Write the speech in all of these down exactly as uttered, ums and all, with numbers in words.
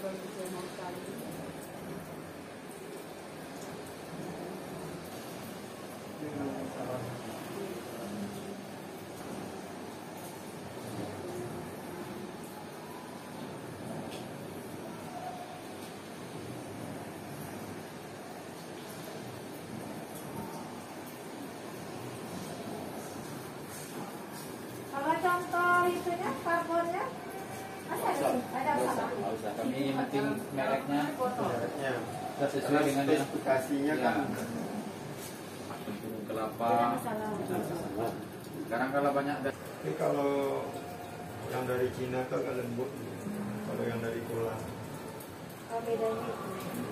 Kalau contoh itunya, pabornya, ada ada apa? Nggak usah, kami penting mereknya, Mereknya. sudah sesuai dengan yang spesifikasinya kan. tepung kelapa. Tidak masalah. Sekarang kalau banyak ada. Tapi kalau yang dari Cina tuh agak lembut. Kalau yang dari tulang. Kalau bedanya itu.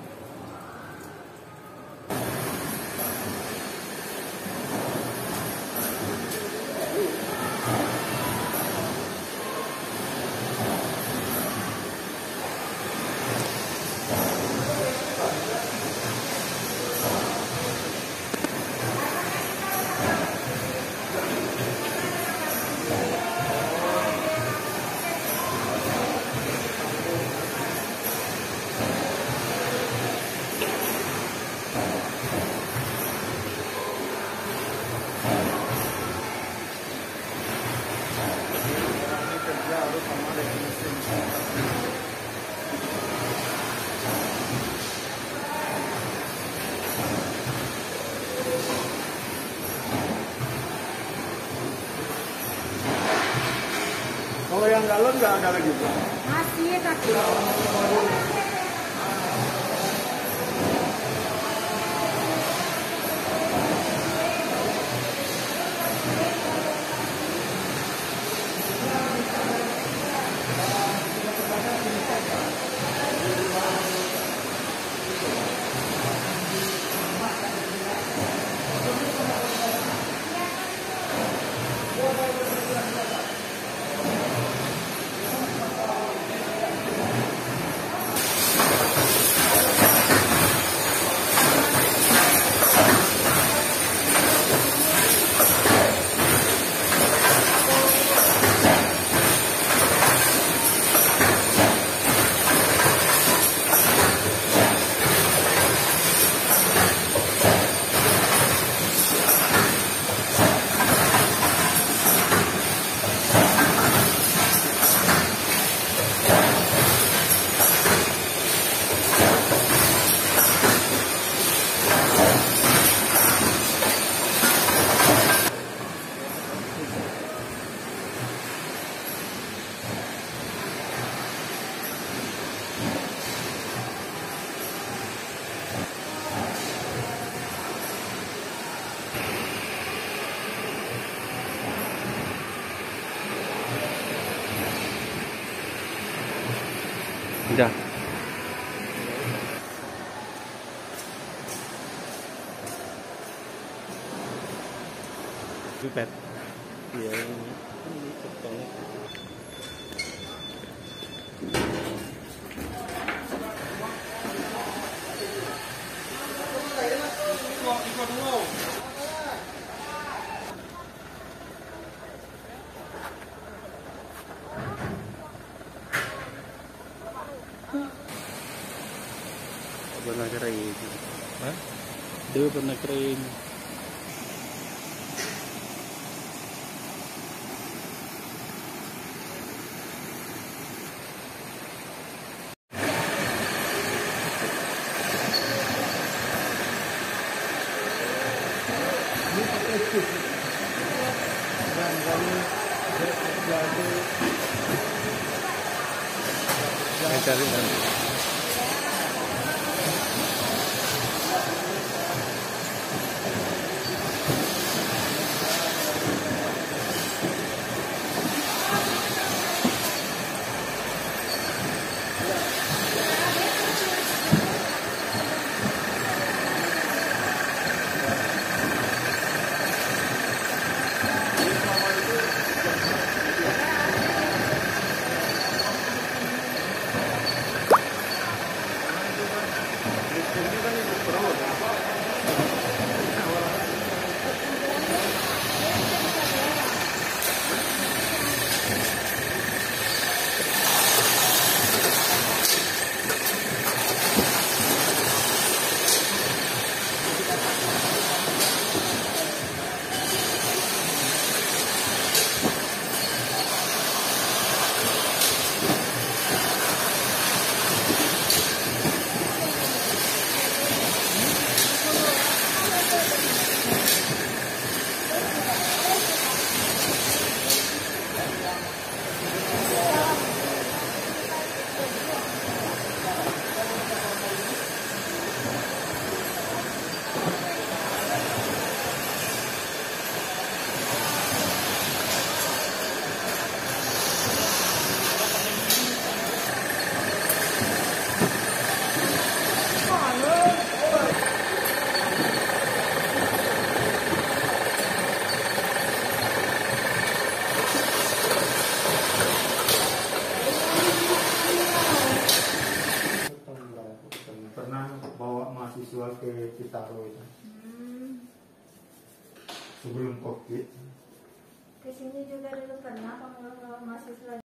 Kalau yang galon nggak ada lagi, Pak? Masih kaki. Sudah. Pipet. Iya ini. Ini potongnya. Pernah kering. Hah? Dia pernah kering. Cari nanti. mahasiswa ke Kitaro itu Hmm. sebelum COVID. Ke sini juga dulu pernah kalau mahasiswa